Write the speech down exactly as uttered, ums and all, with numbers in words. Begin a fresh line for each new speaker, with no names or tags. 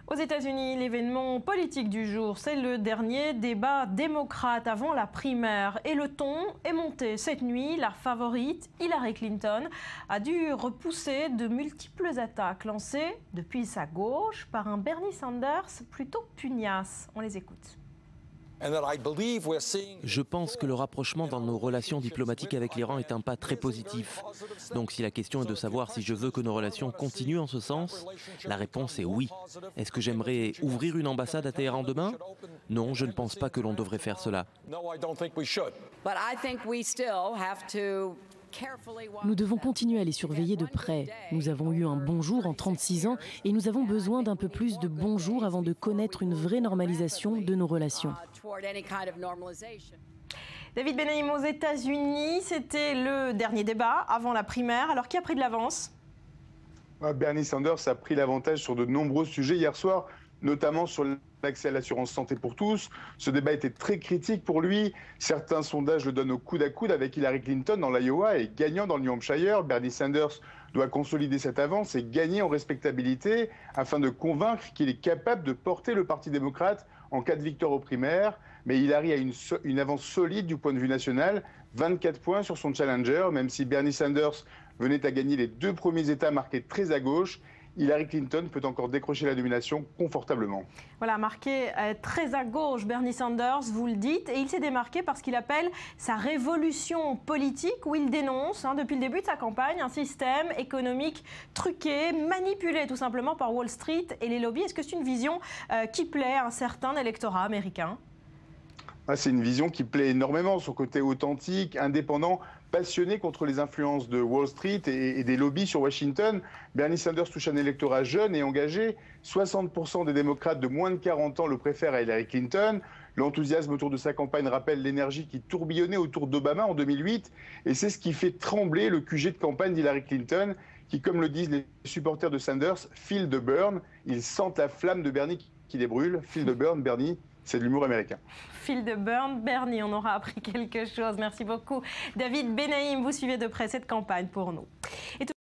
Aux États-Unis, l'événement politique du jour, c'est le dernier débat démocrate avant la primaire. Et le ton est monté cette nuit. La favorite, Hillary Clinton, a dû repousser de multiples attaques lancées depuis sa gauche par un Bernie Sanders plutôt pugnace. On les écoute.
Je pense que le rapprochement dans nos relations diplomatiques avec l'Iran est un pas très positif. Donc si la question est de savoir si je veux que nos relations continuent en ce sens, la réponse est oui. Est-ce que j'aimerais ouvrir une ambassade à Téhéran demain? Non, je ne pense pas que l'on devrait faire cela.
Nous devons continuer à les surveiller de près. Nous avons eu un bon jour en trente-six ans et nous avons besoin d'un peu plus de bons jours avant de connaître une vraie normalisation de nos relations.
David Benaïm, aux États-Unis, c'était le dernier débat avant la primaire. Alors qui a pris de l'avance?
Bernie Sanders a pris l'avantage sur de nombreux sujets hier soir, notamment sur l'accès à l'assurance santé pour tous. Ce débat était très critique pour lui. Certains sondages le donnent au coude à coude avec Hillary Clinton dans l'Iowa et gagnant dans le New Hampshire. Bernie Sanders doit consolider cette avance et gagner en respectabilité afin de convaincre qu'il est capable de porter le Parti démocrate en cas de victoire aux primaires. Mais Hillary a une, so une avance solide du point de vue national, vingt-quatre points sur son challenger, même si Bernie Sanders venait à gagner les deux premiers États marqués très à gauche. Hillary Clinton peut encore décrocher la nomination confortablement.
Voilà, marqué euh, très à gauche, Bernie Sanders, vous le dites, et il s'est démarqué parce qu'il appelle sa révolution politique, où il dénonce, hein, depuis le début de sa campagne, un système économique truqué, manipulé tout simplement par Wall Street et les lobbies. Est-ce que c'est une vision euh, qui plaît à un certain électorat américain?
Ah, c'est une vision qui plaît énormément, son côté authentique, indépendant, passionné contre les influences de Wall Street et, et des lobbies sur Washington. Bernie Sanders touche un électorat jeune et engagé. soixante pour cent des démocrates de moins de quarante ans le préfèrent à Hillary Clinton. L'enthousiasme autour de sa campagne rappelle l'énergie qui tourbillonnait autour d'Obama en deux mille huit. Et c'est ce qui fait trembler le Q G de campagne d'Hillary Clinton, qui, comme le disent les supporters de Sanders, feel the burn. Ils sentent la flamme de Bernie qui les brûle. Feel the burn, Bernie. C'est de l'humour américain.
Fil de burn, Bernie, on aura appris quelque chose. Merci beaucoup. David Benaïm, vous suivez de près cette campagne pour nous. Et tout